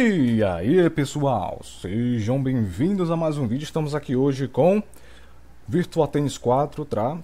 E aí pessoal, sejam bem-vindos a mais um vídeo. Estamos aqui hoje com Virtua Tennis 4, tá?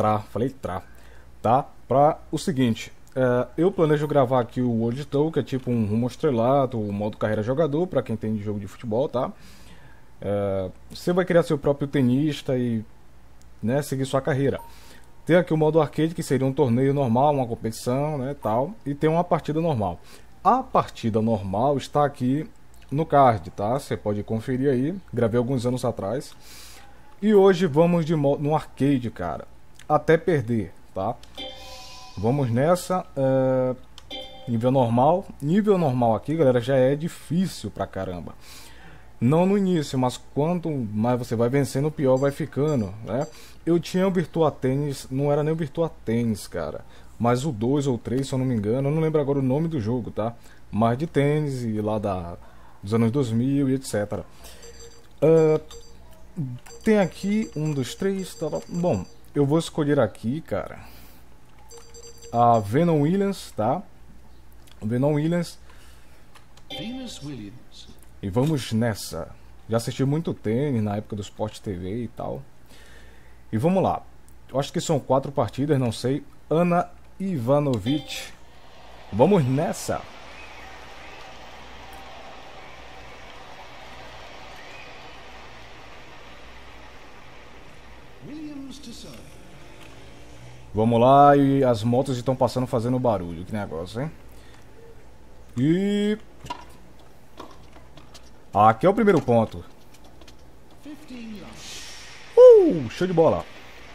Pra o seguinte, eu planejo gravar aqui o World Tour, que é tipo um rumo estrelado, o modo carreira jogador, pra quem tem de jogo de futebol, tá? Você vai criar seu próprio tenista e, né, seguir sua carreira. Tem aqui o modo arcade, que seria um torneio normal, uma competição, né, tal, e tem uma partida normal. A partida normal está aqui no card, tá? Você pode conferir aí, gravei alguns anos atrás. E hoje vamos de modo no arcade, cara, até perder, tá? Vamos nessa, nível normal. Nível normal aqui, galera, já é difícil pra caramba. Não no início, mas quanto mais você vai vencendo, pior vai ficando, né? Eu tinha o Virtua Tennis, não era nem o Virtua Tennis, cara, mas o 2 ou 3, se eu não me engano, eu não lembro agora o nome do jogo, tá? Mas de tênis e lá dos anos 2000 e etc. Tem aqui um dos três, tá? Bom, eu vou escolher aqui, cara, a Venus Williams, tá? Venus Williams. E vamos nessa. Já assisti muito tênis na época do Sport TV e tal. E vamos lá. Eu acho que são 4 partidas, não sei. Ana Ivanovic. Vamos nessa. Vamos lá, e as motos estão passando fazendo barulho. Que negócio, hein? E... aqui é o primeiro ponto. Show de bola.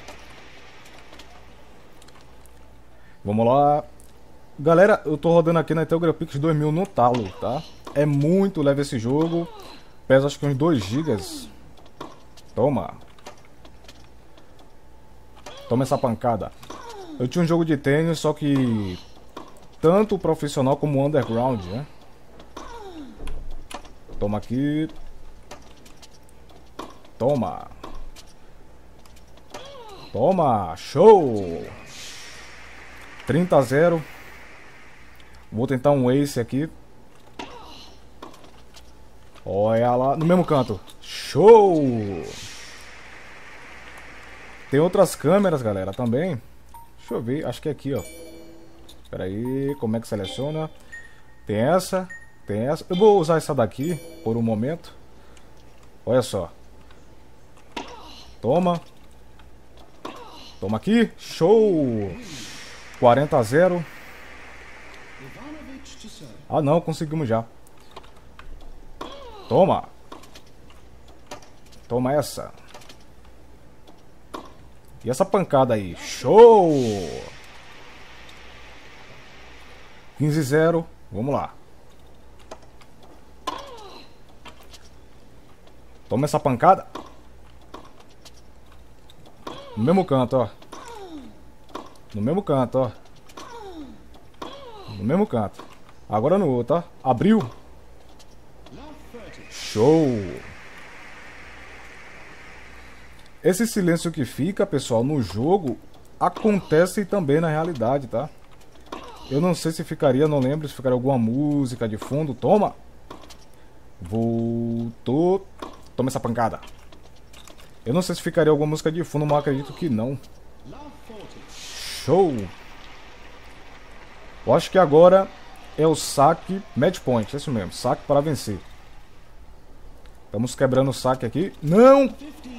Vamos lá. Galera, eu tô rodando aqui na Intel Graphics 2000 no talo, tá? É muito leve esse jogo. Pesa acho que uns 2 GB. Toma. Toma essa pancada. Eu tinha um jogo de tênis, só que tanto o profissional como o underground, né? Toma aqui. Toma. Toma. Show. 30-0. Vou tentar um ace aqui. Olha lá. No mesmo canto. Show. Tem outras câmeras, galera, também. Deixa eu ver. Acho que é aqui, ó. Espera aí. Como é que seleciona? Tem essa. Tem essa. Eu vou usar essa daqui por um momento. Olha só. Toma. Toma aqui. Show. 40-0. Ah, não. Conseguimos já. Toma. Toma essa. E essa pancada aí. Show. 15-0. Vamos lá. Toma essa pancada. No mesmo canto, ó. No mesmo canto, ó. No mesmo canto. Agora no outro, ó. Abriu. Show. Esse silêncio que fica, pessoal, no jogo acontece também na realidade, tá? Eu não sei se ficaria, não lembro se ficaria alguma música de fundo. Toma. Voltou. Toma essa pancada. Eu não sei se ficaria alguma música de fundo, mas acredito que não. Show. Eu acho que agora é o saque match point. É isso mesmo, saque para vencer. Estamos quebrando o saque aqui. Não!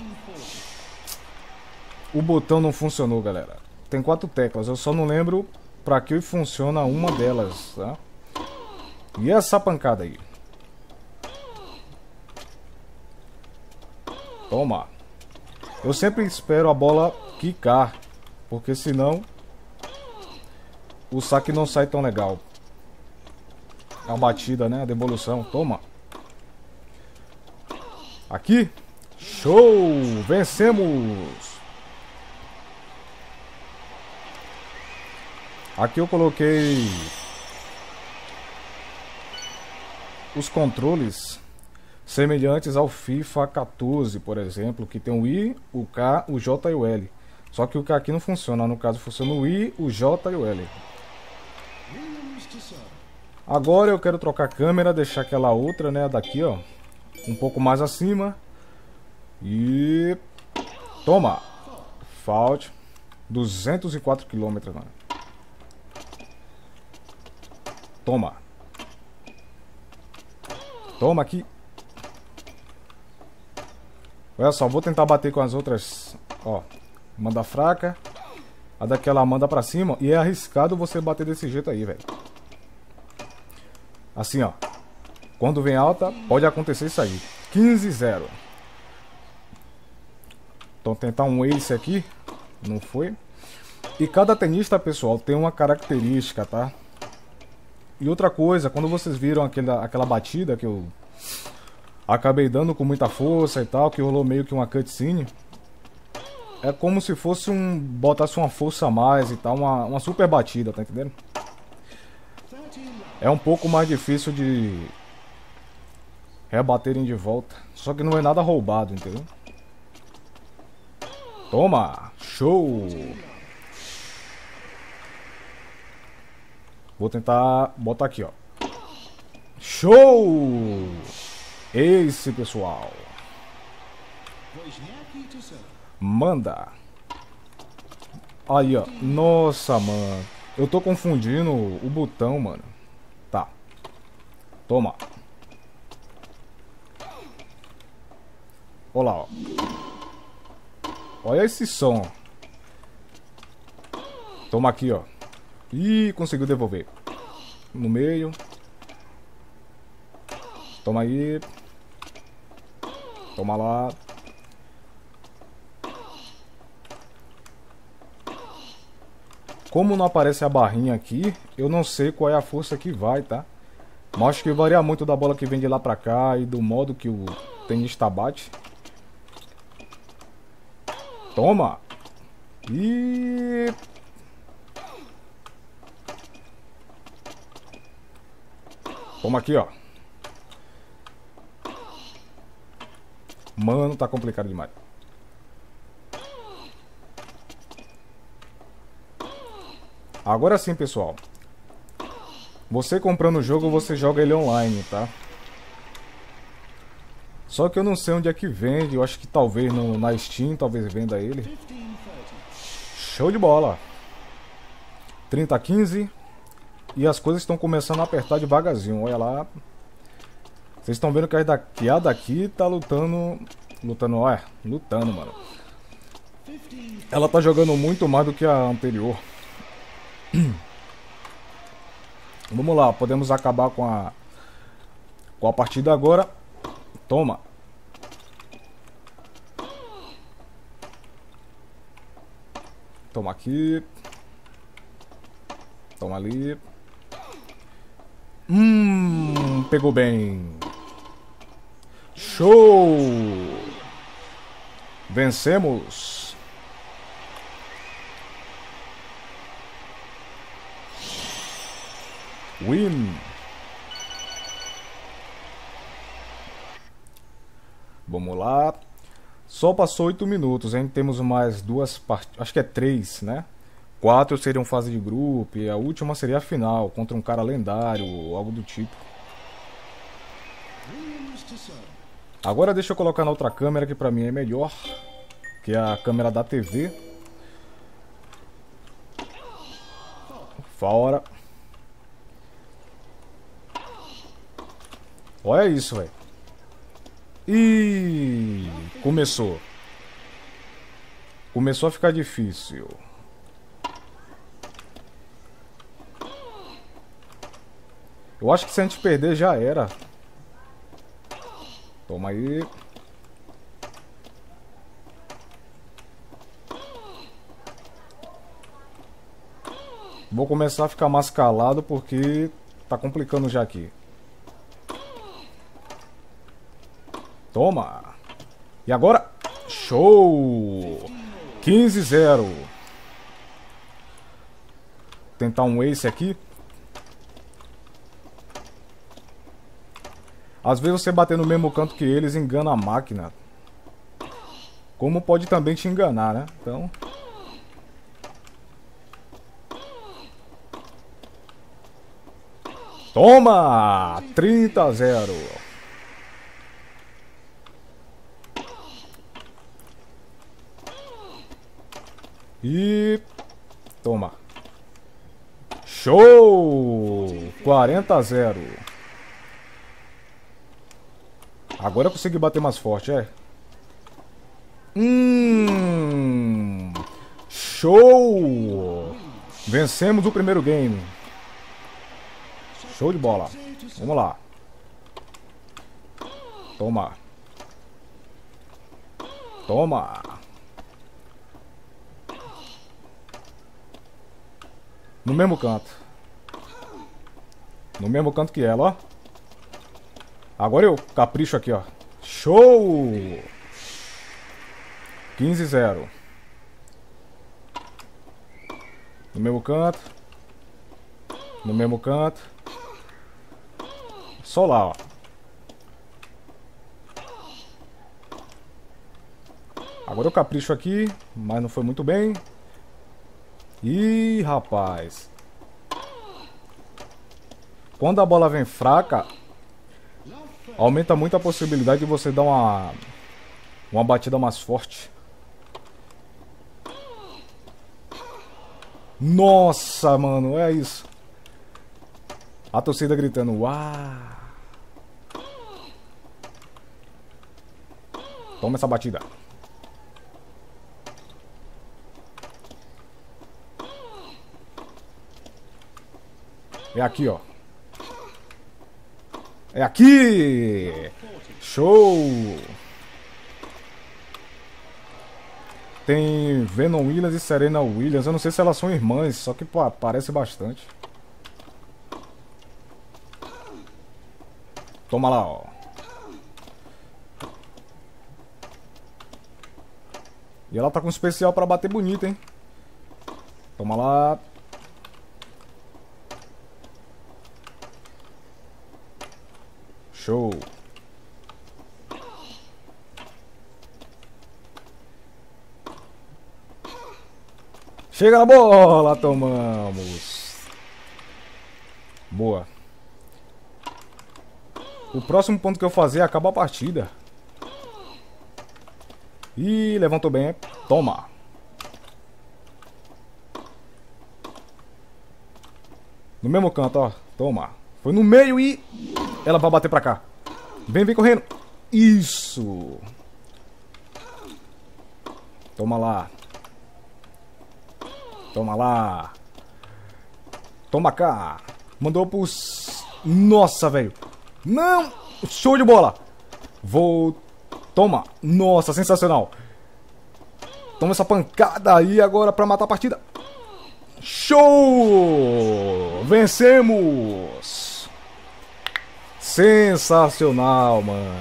O botão não funcionou, galera. Tem 4 teclas, eu só não lembro para que funciona uma delas, tá? E essa pancada aí. Toma. Eu sempre espero a bola quicar, porque senão o saque não sai tão legal. A batida, né? A devolução. Toma. Aqui. Show. Vencemos. Aqui eu coloquei os controles semelhantes ao FIFA 14, por exemplo, que tem o I, o K, o J e o L. Só que o K aqui não funciona, no caso funciona o I, o J e o L. Agora eu quero trocar a câmera, deixar aquela outra, né, daqui, ó, um pouco mais acima. E... toma! Fault. 204 km, mano. Toma. Toma aqui. Olha só, vou tentar bater com as outras. Ó, manda fraca. A daquela manda pra cima. E é arriscado você bater desse jeito aí, velho. Assim, ó. Quando vem alta, pode acontecer isso aí. 15-0. Então tentar um ace aqui. Não foi. E cada tenista, pessoal, tem uma característica, tá? E outra coisa, quando vocês viram aquela batida que eu acabei dando com muita força e tal, que rolou meio que uma cutscene, é como se fosse botasse uma força a mais e tal, uma super batida, tá entendendo? É um pouco mais difícil de rebaterem de volta, só que não é nada roubado, entendeu? Toma! Show! Vou tentar botar aqui, ó. Show! Esse, pessoal. Manda. Aí, ó. Nossa, mano. Eu tô confundindo o botão, mano. Tá. Toma. Olha lá, ó. Olha esse som. Toma aqui, ó. Ih, conseguiu devolver. No meio. Toma aí. Toma lá. Como não aparece a barrinha aqui, eu não sei qual é a força que vai, tá? Mas acho que varia muito da bola que vem de lá pra cá e do modo que o tenista bate. Toma! E... toma aqui, ó. Mano, tá complicado demais. Agora sim, pessoal. Você comprando o jogo, você joga ele online, tá? Só que eu não sei onde é que vende. Eu acho que talvez na Steam, talvez venda ele. Show de bola. 30-15. E as coisas estão começando a apertar devagarzinho. Olha lá. Vocês estão vendo que a daqui tá lutando. Lutando, mano. Ela tá jogando muito mais do que a anterior. Vamos lá, podemos acabar com a partida agora. Toma. Toma aqui. Toma ali. Pegou bem. Show! Vencemos. Win. Vamos lá. Só passou 8 minutos, hein? Temos mais duas partidas. Acho que é 3, né? 4 seriam fase de grupo e a última seria a final, contra um cara lendário ou algo do tipo. Agora deixa eu colocar na outra câmera que pra mim é melhor, que é a câmera da TV. Fora. Olha isso, velho. Ih, começou. Começou a ficar difícil. Eu acho que se a gente perder já era. Toma aí. Vou começar a ficar mais calado porque tá complicando já aqui. Toma. E agora? Show! 15-0. Tentar um ace aqui. Às vezes você bater no mesmo canto que eles engana a máquina. Como pode também te enganar, né? Então... Toma! 30-0. E... toma. Show! 40-0. Agora eu consegui bater mais forte, é? Show! Vencemos o primeiro game. Show de bola. Vamos lá. Toma. Toma. No mesmo canto. No mesmo canto que ela, ó. Agora eu capricho aqui, ó. Show! 15-0. No mesmo canto. No mesmo canto. Só lá, ó. Agora eu capricho aqui, mas não foi muito bem. Ih, rapaz. Quando a bola vem fraca, aumenta muito a possibilidade de você dar uma batida mais forte. Nossa, mano, é isso. A torcida gritando, uau. Toma essa batida. É aqui, ó. É aqui! Show! Tem Venom Williams e Serena Williams. Eu não sei se elas são irmãs, só que pô, parece bastante. Toma lá, ó. E ela tá com um especial pra bater bonito, hein? Toma lá. Show. Chega na bola, tomamos. Boa. O próximo ponto que eu fazer acaba a partida. Ih, levantou bem. Toma. No mesmo canto, ó. Toma. Foi no meio e... ela vai bater pra cá. Vem, vem correndo. Isso. Toma lá. Toma lá. Toma cá. Mandou pros... nossa, velho. Não. Show de bola. Vou... toma. Nossa, sensacional. Toma essa pancada aí agora pra matar a partida. Show. Vencemos. Sensacional, mano.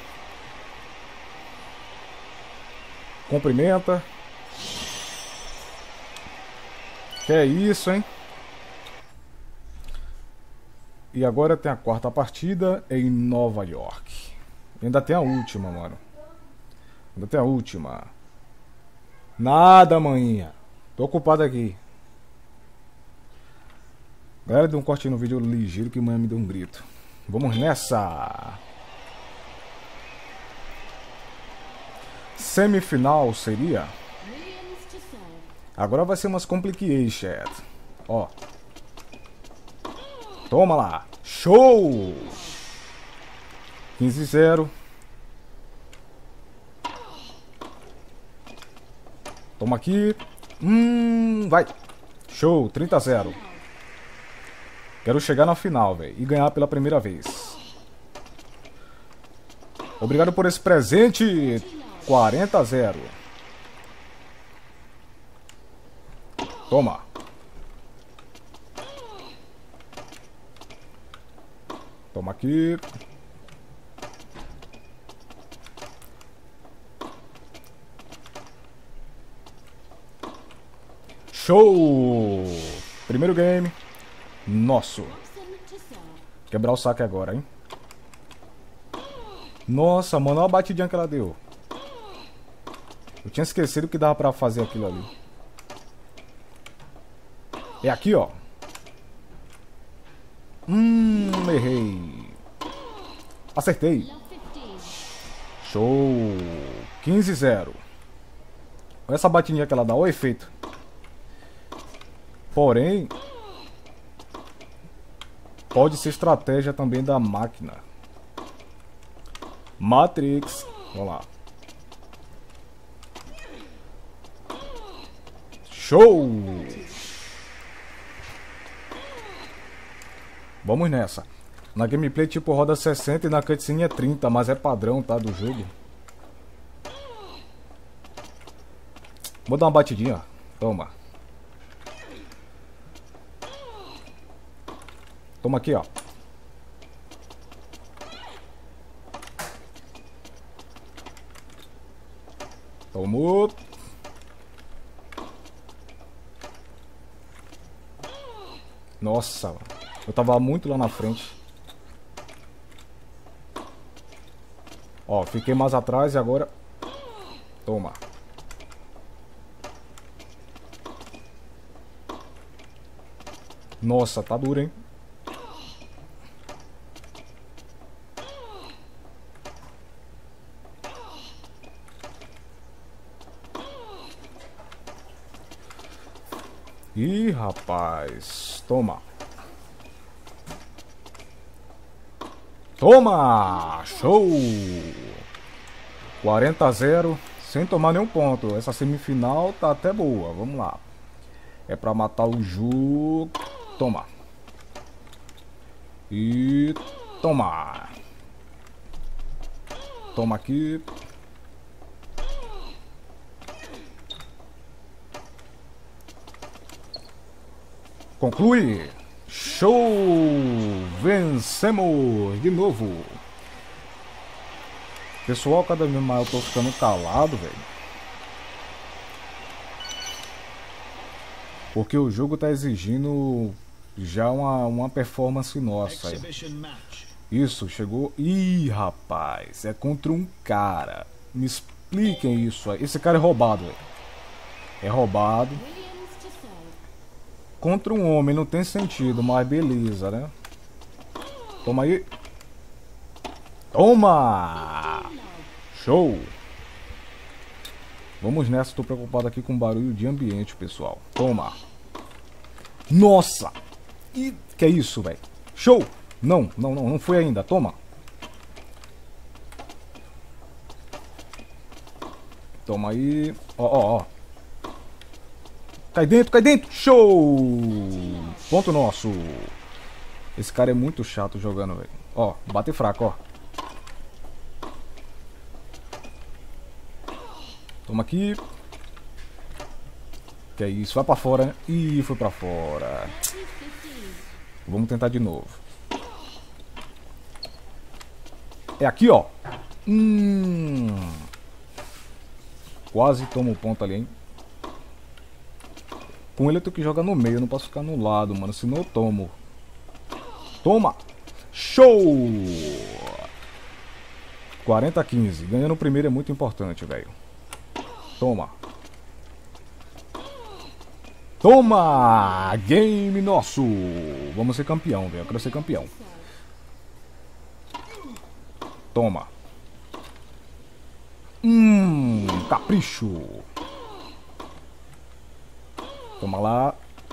Cumprimenta. Que é isso, hein? E agora tem a quarta partida em Nova York. Ainda tem a última, mano. Ainda tem a última. Nada, maninha. Tô ocupado aqui. Galera, deu um corte no vídeo ligeiro que manhã me deu um grito. Vamos nessa. Semifinal seria... agora vai ser umas complications. Ó. Toma lá. Show. 15-0. Toma aqui. Vai. Show. 30-0. Quero chegar na final, velho. E ganhar pela primeira vez. Obrigado por esse presente. 40-0. Toma. Toma aqui. Show! Primeiro game. Nosso. Quebrar o saque agora, hein? Nossa, mano, olha a batidinha que ela deu. Eu tinha esquecido que dava pra fazer aquilo ali. É aqui, ó. Errei. Acertei. Show. 15-0. Essa batidinha que ela dá, o efeito. Porém, pode ser estratégia também da máquina. Matrix. Vamos lá. Show. Vamos nessa. Na gameplay tipo roda 60 e na cutscene é 30, mas é padrão, tá, do jogo. Vou dar uma batidinha. Toma. Toma aqui, ó. Tomou. Nossa, eu tava muito lá na frente. Ó, fiquei mais atrás e agora... Toma. Nossa, tá duro, hein? Ih, rapaz. Toma. Toma! Show! 40-0, sem tomar nenhum ponto. Essa semifinal tá até boa. Vamos lá. É pra matar o jogo. Toma. E... Toma. Toma aqui. Conclui. Show! Vencemos de novo. Pessoal, cada vez mais eu tô ficando calado, velho. Porque o jogo tá exigindo já uma performance nossa aí. Isso, chegou... Ih, rapaz, é contra um cara. Me expliquem isso aí. Esse cara é roubado, velho. É roubado. Contra um homem não tem sentido, mas beleza, né? Toma aí. Toma! Show! Vamos nessa, tô preocupado aqui com barulho de ambiente, pessoal. Toma! Nossa! E que é isso, velho? Show! Não foi ainda. Toma! Toma aí. Ó. Cai dentro! Show! Ponto nosso. Esse cara é muito chato jogando, velho. Ó, bate fraco, ó. Toma aqui. Que é isso? Vai pra fora, né? Ih, foi pra fora. Vamos tentar de novo. É aqui, ó. Quase tomo o ponto ali, hein? Com ele eu tenho que jogar no meio, eu não posso ficar no lado, mano, senão eu tomo. Toma! Show! 40-15. Ganhando o primeiro é muito importante, velho. Toma! Toma! Game nosso! Vamos ser campeão, velho. Eu quero ser campeão. Toma! Capricho! Toma lá.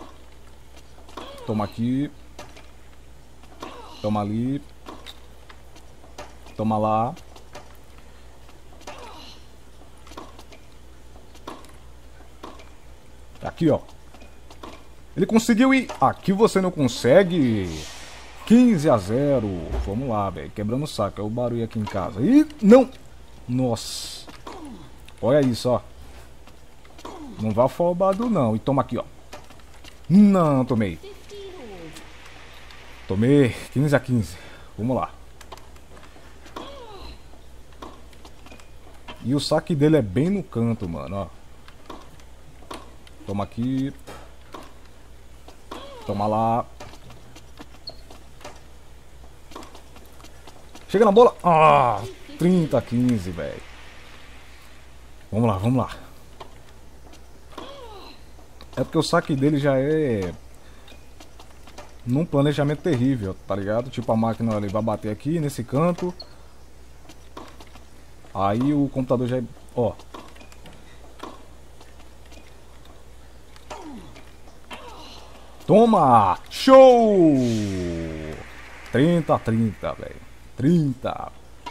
Toma aqui. Toma ali. Toma lá. Aqui, ó. Ele conseguiu ir. Aqui você não consegue. 15-0. Vamos lá, velho. Quebrando o saco. É o barulho aqui em casa. Ih, não. Nossa. Olha isso, ó. Não vá afobado, não. E toma aqui, ó. Não, tomei. Tomei. 15-15. Vamos lá. E o saque dele é bem no canto, mano, ó. Toma aqui. Toma lá. Chega na bola. 30-15, velho. Vamos lá, vamos lá. É porque o saque dele já é num planejamento terrível, tá ligado? Tipo, a máquina ele vai bater aqui nesse canto. Aí o computador já... Ó. Toma! Show! 30-30, velho. 30.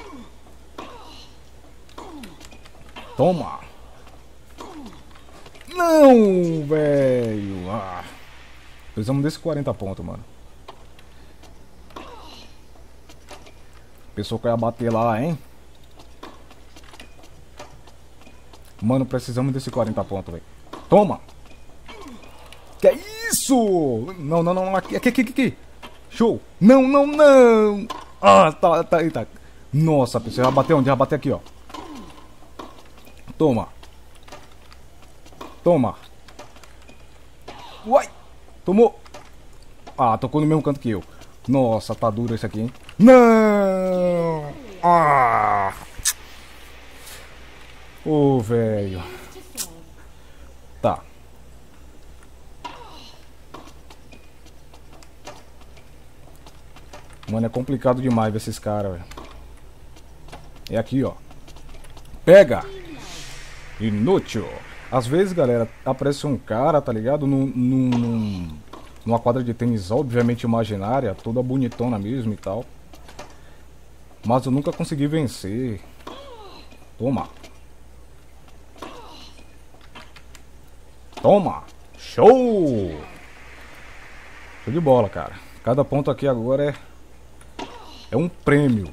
Toma! Não, velho! Ah. Precisamos desse 40 pontos, mano. Pessoa que ia bater lá, hein? Mano, precisamos desse 40 pontos, velho. Toma! Que é isso? Não, não, não. Aqui. Show! Não, não, não! Ah, tá. Nossa, pessoal, já bateu onde? Já bateu aqui, ó. Toma. Toma. Uai! Tomou. Ah, tocou no mesmo canto que eu. Nossa, tá duro esse aqui, hein? Não! Ah! Ô, velho. Tá. Mano, é complicado demais ver esses caras, velho. É aqui, ó. Pega! Inútil! Às vezes, galera, aparece um cara, tá ligado? Numa quadra de tênis, obviamente imaginária, toda bonitona mesmo e tal. Mas eu nunca consegui vencer. Toma! Toma! Show! Show de bola, cara. Cada ponto aqui agora é um prêmio.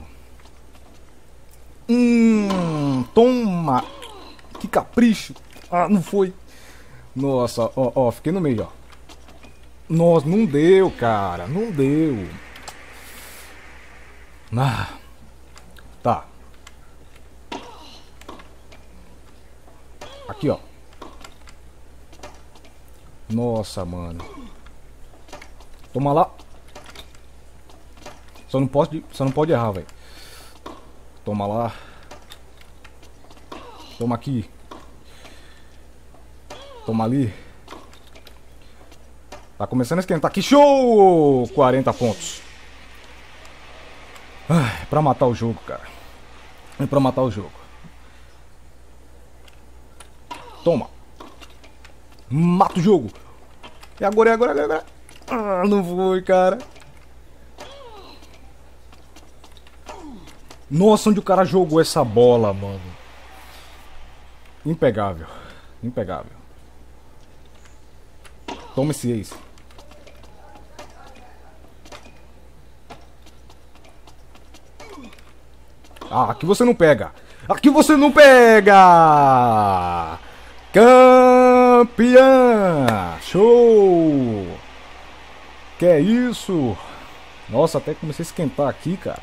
Toma! Que capricho! Ah, não foi. Nossa, ó, fiquei no meio, ó. Nossa, não deu, cara. Não deu. Ah, tá. Aqui, ó. Nossa, mano. Toma lá. Só não pode errar, velho. Toma lá. Toma aqui. Toma ali. Tá começando a esquentar aqui. Show! 40 pontos. É pra matar o jogo, cara. É pra matar o jogo. Toma. Mata o jogo. É agora. Ah, não foi, cara. Nossa, onde o cara jogou essa bola, mano. Impegável. Toma esse ace. Ah, aqui você não pega. Campeã! Show! Que é isso? Nossa, até comecei a esquentar aqui, cara.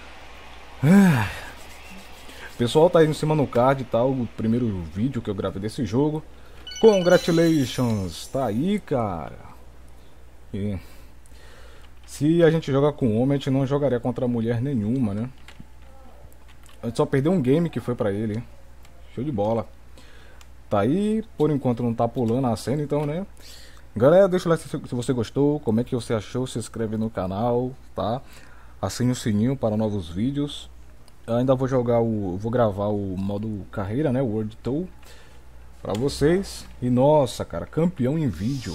O pessoal tá aí em cima no card e tal, o primeiro vídeo que eu gravei desse jogo. Congratulations! Tá aí, cara. E se a gente joga com homem, a gente não jogaria contra mulher nenhuma, né? A gente só perdeu um game que foi pra ele, hein? Show de bola. Tá aí, por enquanto não tá pulando a cena, então, né? Galera, deixa o like se você gostou, como é que você achou, se inscreve no canal, tá? Assine o sininho para novos vídeos. Eu ainda vou gravar o modo carreira, né? World Tour pra vocês. E nossa, cara, campeão em vídeo.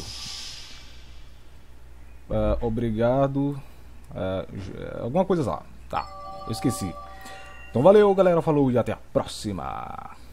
Obrigado. Alguma coisa lá. Tá, eu esqueci. Então valeu, galera, falou e até a próxima.